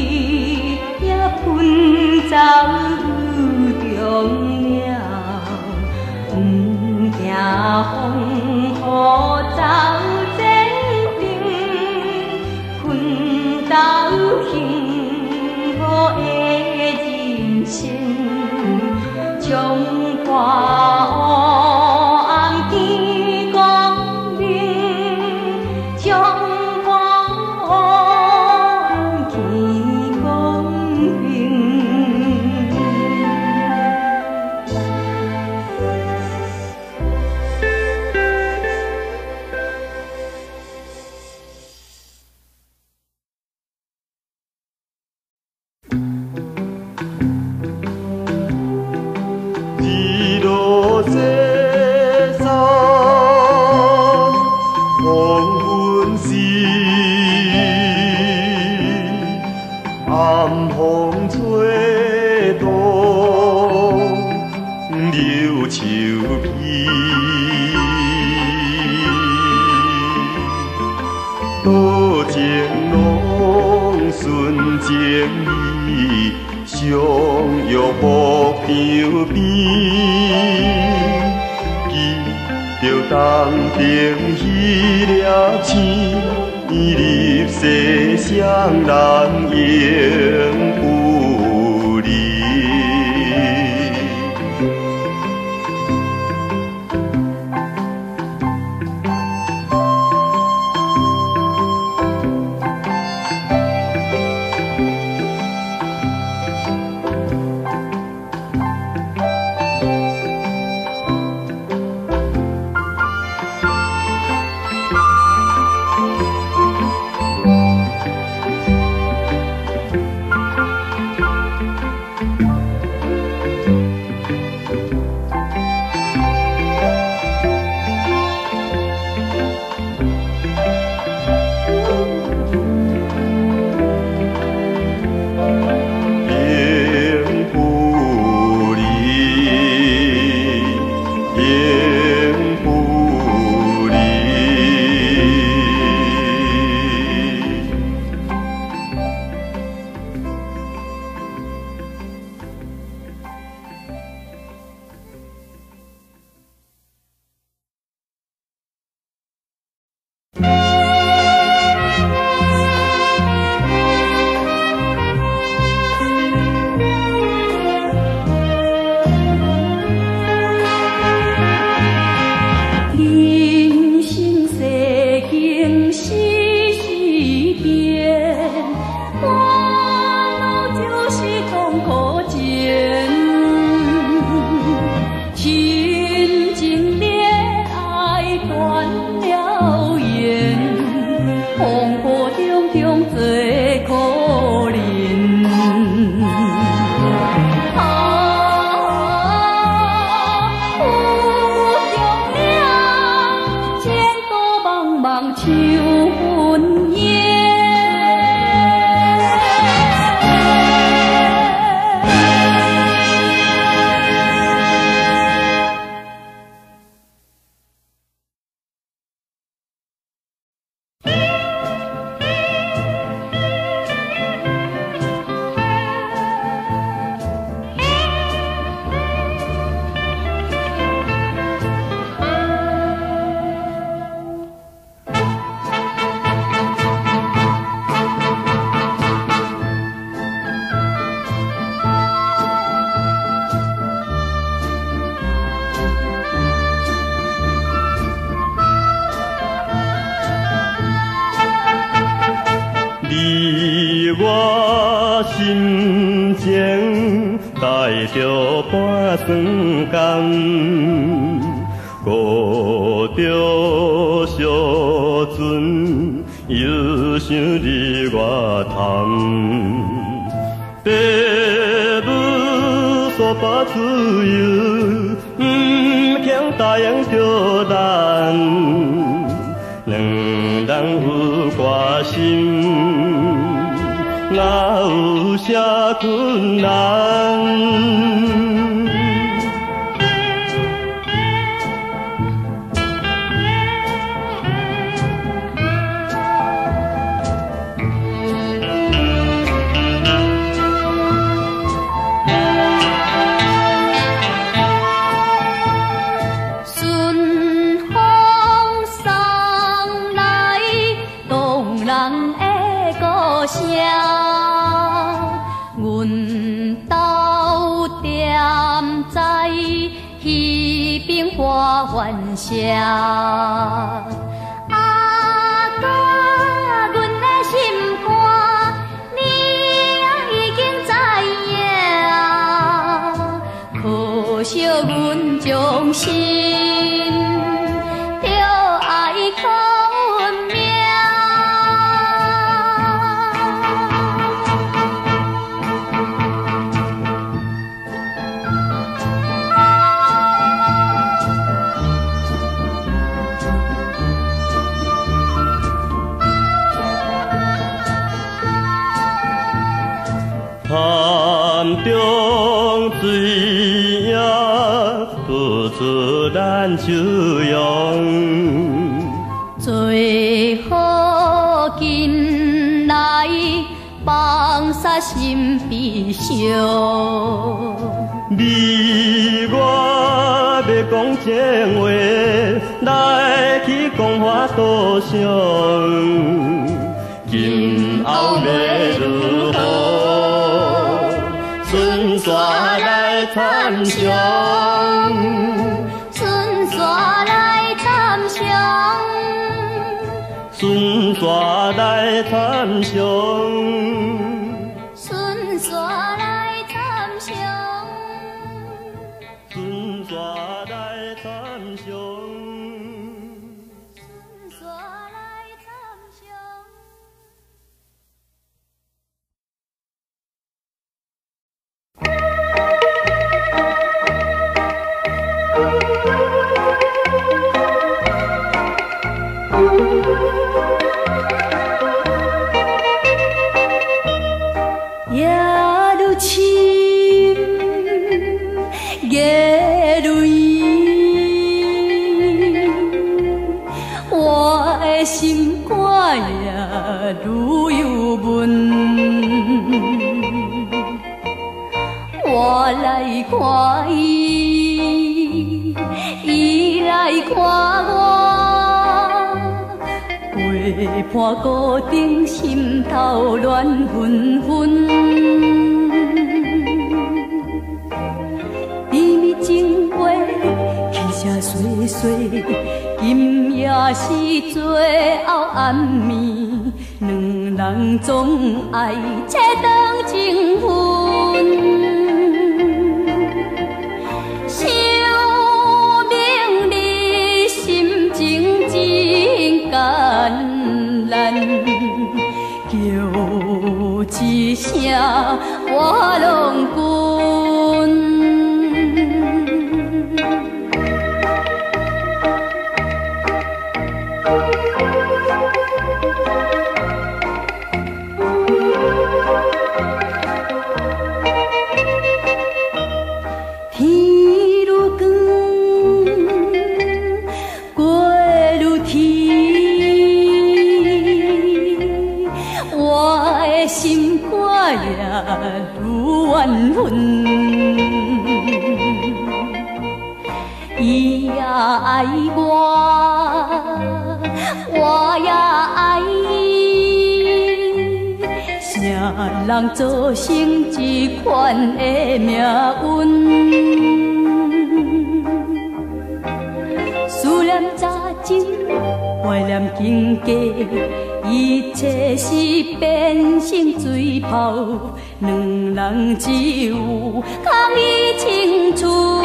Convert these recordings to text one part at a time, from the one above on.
也喷走中了，不惊风雨走前程，奋斗幸福的人生，将破黑暗见光明，将破黑暗见光明。 日落西山，黄昏时，暗风吹动，柳树皮。多情拢顺情意，相约牧场边，记着当天彼粒星，入世双人永不离。我心情带着半酸甘，顾着小船又想你外滩，父母所把自由，不肯答应着咱，两人有挂心。哪有啥困难？ 彼边花欢笑。啊，甲阮的心肝，你已经知影，可惜阮将心着爱靠运命。 潭中水影，付出咱笑容。 最好紧来放下心悲伤。 你我要讲情话，来去讲花多伤。今后要如何？春山来参详， 春山来参详， 春山来参详， 春山来参详， 春山来参详。 夜愈深，夜愈圆，我的心肝也愈忧闷。我来看伊，伊来看我。陪伴孤顶，心头乱纷纷。甜蜜情话，轻声细细，今夜是最后暗暝，两人总爱切断情分。想明你心情真艰难，叫一声我拢滚。天愈光，月愈甜，我的心肝也愈怨恨。伊也爱我，我也爱伊。啥人造成这款的命运？思念早情，怀念情家，一切是变成水泡，两人只有空余青春。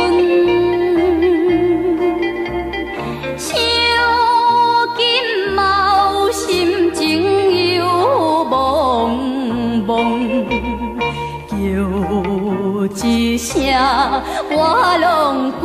想今嘛有心情又茫茫，叫一声我拢滚。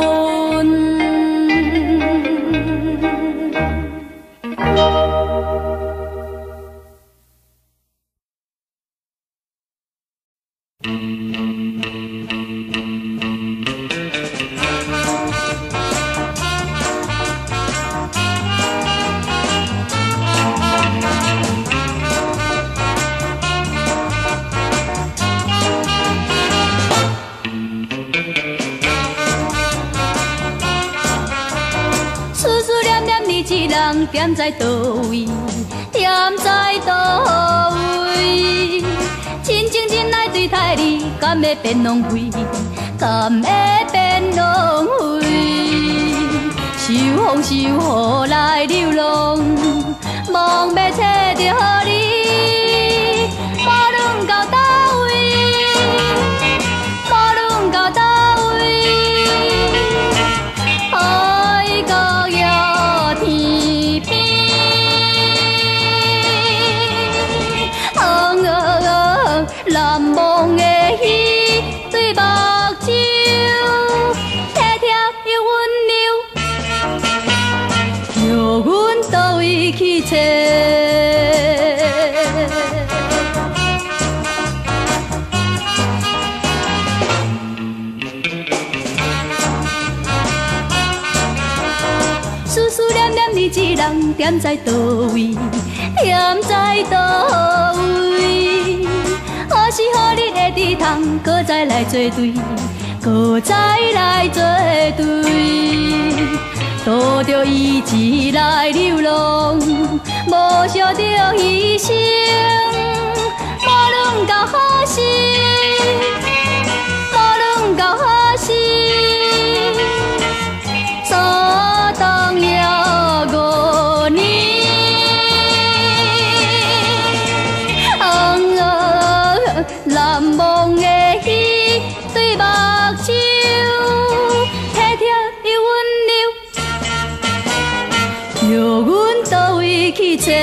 人踮在倒位，踮在倒位？真情真爱对待你，敢会变浪费？敢会变浪风收雨来流浪，望要找着你，无论到倒位，无论到倒位，爱到野天边。难忘的彼对目睭，贴贴又温柔，叫阮倒位去找。思思念念你一人，踮在倒位，踮在倒位。何时予你会伫通，搁再来作对，搁再来作对。拄着伊一来流浪，无惜着牺牲，无论到何时，无论到何时，相当也5年。难忘的彼对目睭，贴贴又温柔，叫阮倒位去找。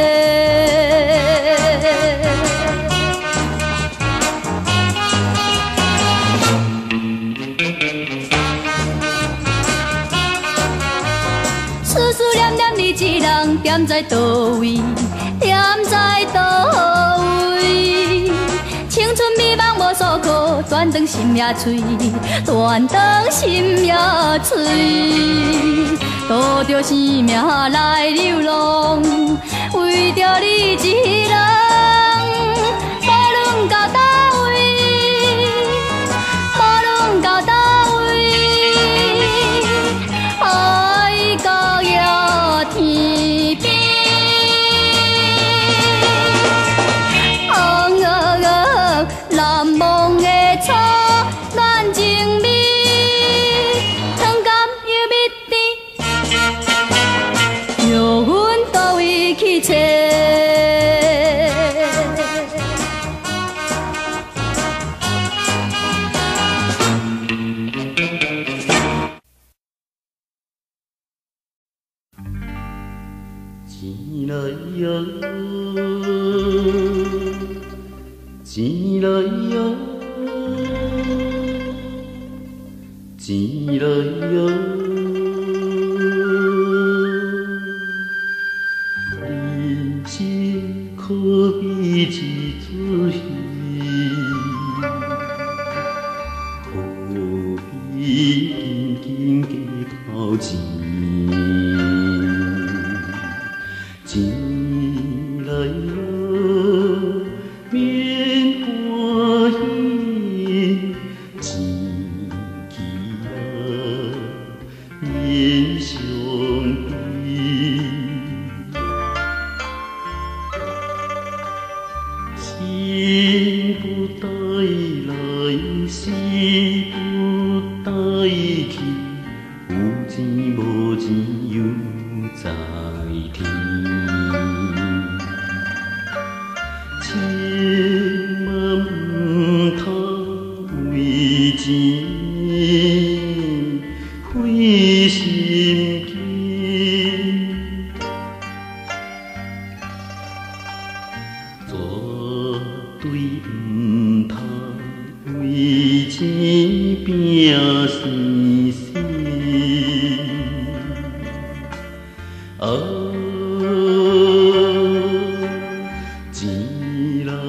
思思念念你一人，踮在倒位，踮在倒位。青春美梦无所靠，断肠心也碎，断肠心也碎。拄着生命来流浪，为着你一人，无论到倒位，无论到倒位，爱到野天边。难忘的初恋情味，汤甘又蜜甜，叫阮倒位去找。 钱来呀，钱来呀，钱来呀，人生可比一出戏，何必紧紧加靠钱？钱来呀，免欢喜，钱去啊，免伤悲。心不带来，死不带去，有钱无钱又在天。千万不通为钱费心机，绝对不通为钱拼生死。钱来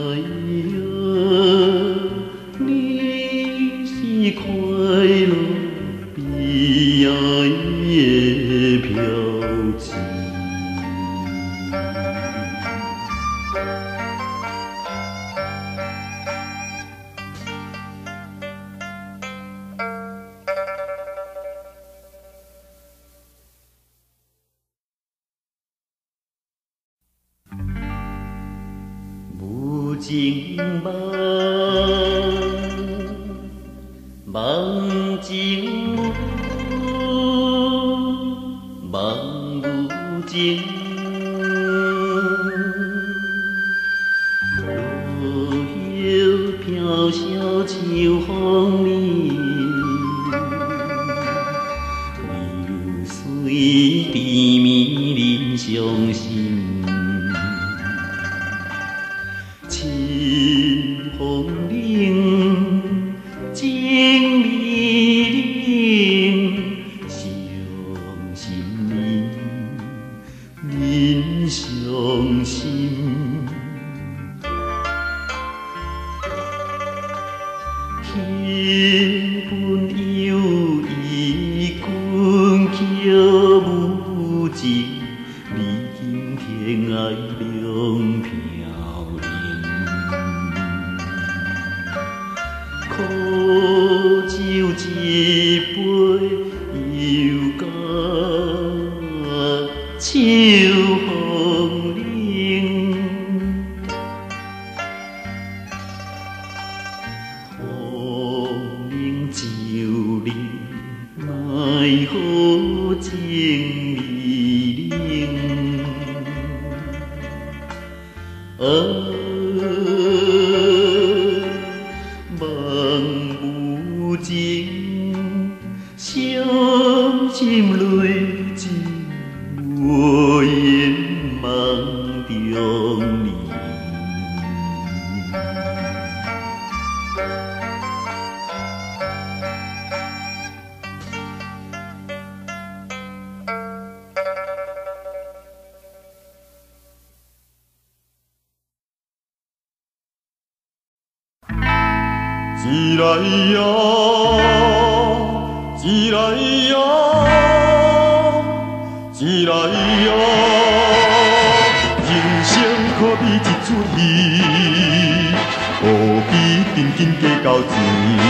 呀，你是快乐悲哀的标志。无情梦，梦情梦， 梦有情，落叶飘萧秋风里，流水甜蜜人伤心。清风岭，静美岭，伤心人伤心。天本有意，君桥无情，你今天爱两飘零。苦酒一杯，又甲秋风冷。风冷酒冷，奈何情未冷。梦无情，伤心泪尽，无言梦中人。 一来呀，一来呀，一来呀，人生可比一出戏，何必紧紧计较钱？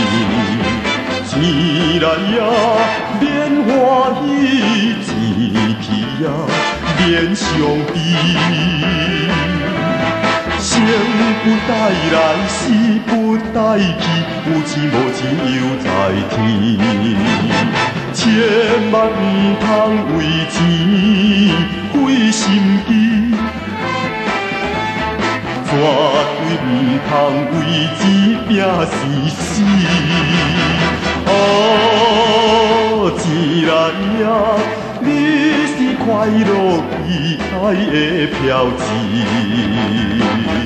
钱来呀，免欢喜；钱去呀，免伤悲。生不带来，死不带去，有钱无钱犹在天。千万唔通为钱费心机，绝对唔通为钱拼死死。钱来呀，你是快乐悲哀的标志。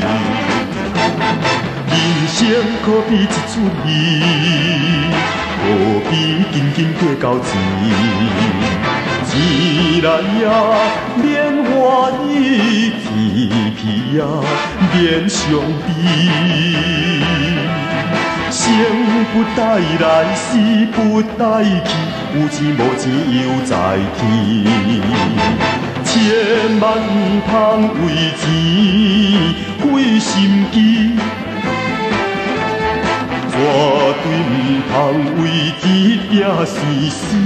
人生可比一出戏，何必紧紧计较钱？钱来呀，免欢喜；钱去呀，免伤悲。生不带来，死不带去，有钱无钱犹在天。千万唔通为钱费心机，绝对唔通为钱拼死死。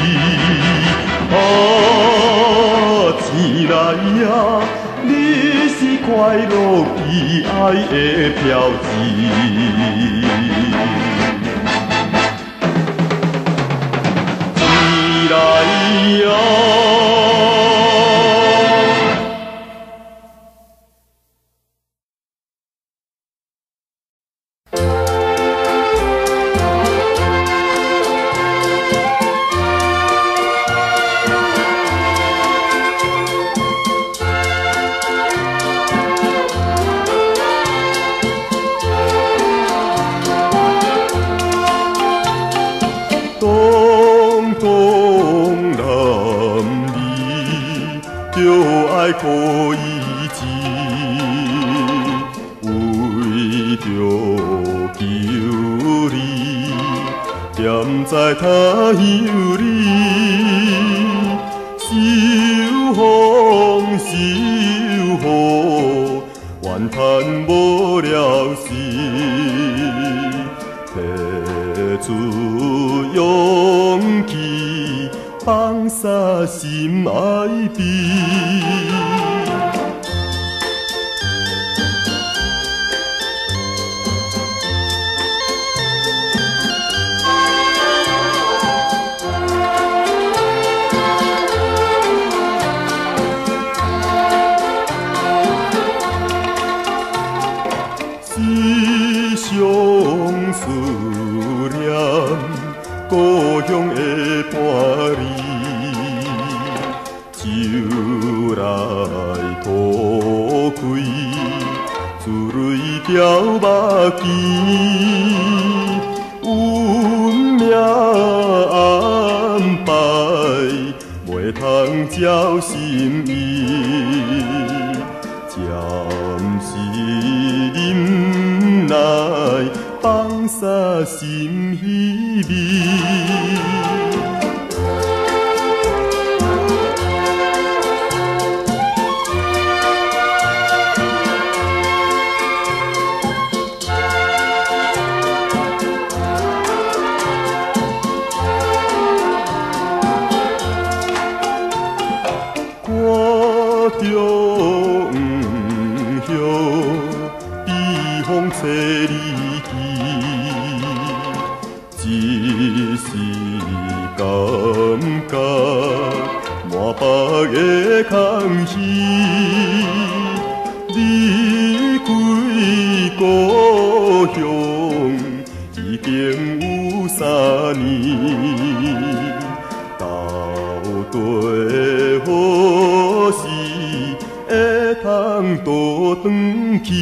钱来呀，你是快乐悲哀的标志。钱来呀。可以知，为着求你，踮在他乡里，受风受雨，怨叹无了时，提出勇气，放下心爱悲。 常思念故乡的伴侣，酒来吐开，珠泪掉目间，运命安排，袂通照心意。暂时忍耐，放下心稀微。我着不晓避风找你去，只是感觉满腹的空虚。离开故乡已经有3年，到底何时会通倒转去？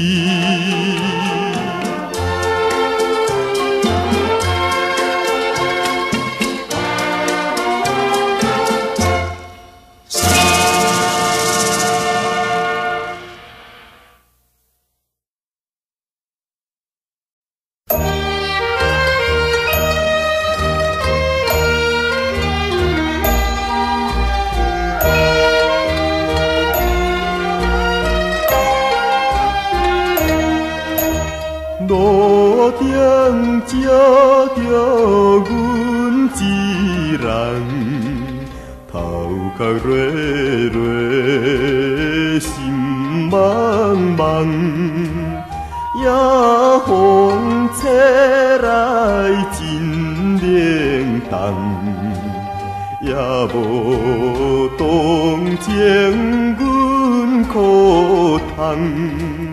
路顶照着阮一人，头壳热热，心茫茫，夜风吹来真冷冻，也无同情阮苦痛。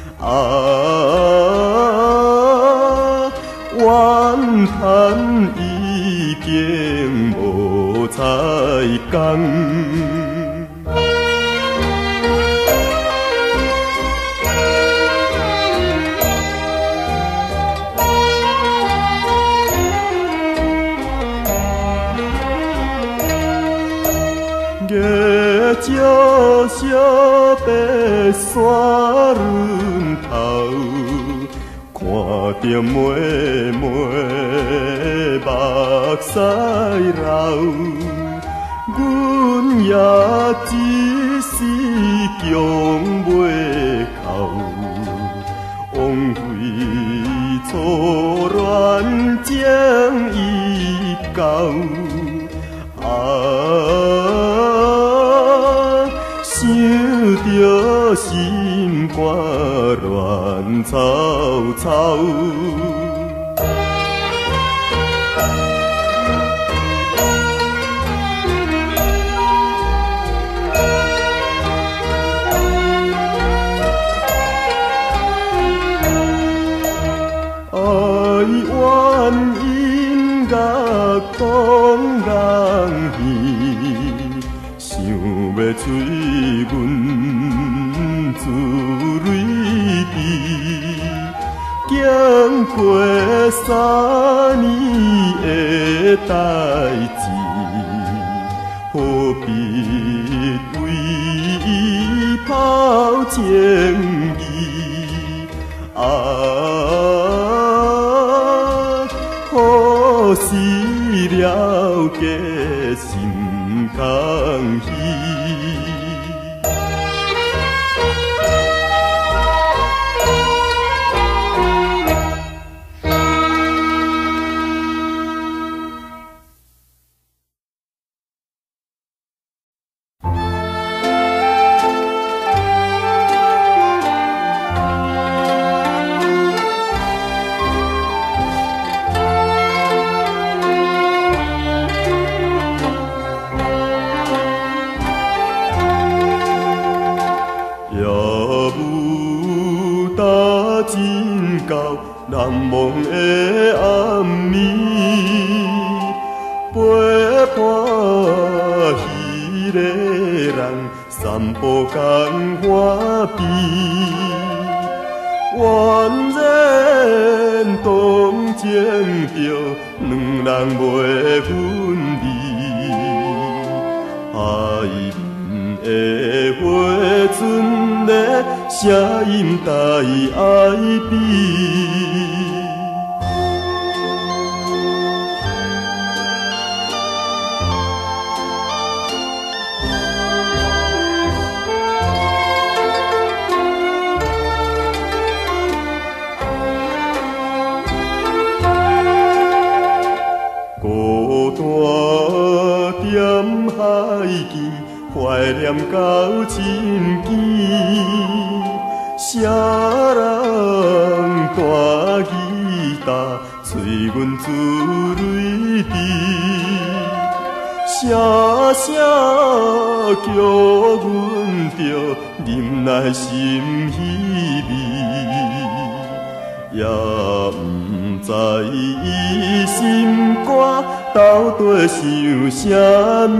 怨叹已经无彩工。月照小白山轮头，看着妹妹目屎流。阮也一时强袂哭，枉费初恋情已旧。想着心肝乱糟糟，爱怨因乐当人耳。想要催阮自泪滴，经过3年的代志，何必为伊抛情意？何时了解心空虚？ 难忘的暗暝，陪伴彼个人散步江花边，怨然同情着两人袂分离，爱的花春的声音在爱比。孤单踮海边，怀念到深更，谁人弹吉他，催阮自泪滴，声声叫阮着忍耐心稀微，也不知伊心肝到底想啥物。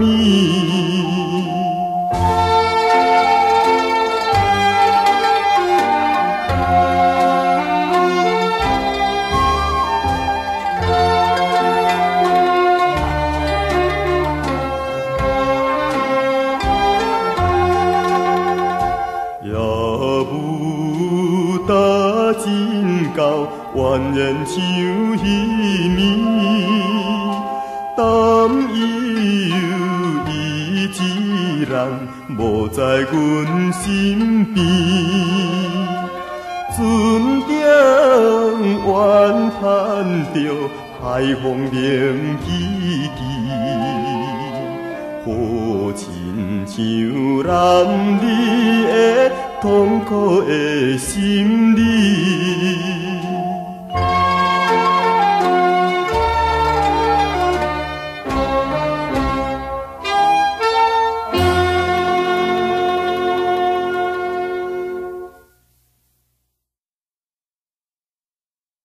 怨言像鱼面，担忧伊一人无在阮身边，船顶怨叹着海风冷凄凄，好亲像男儿的痛苦的心理。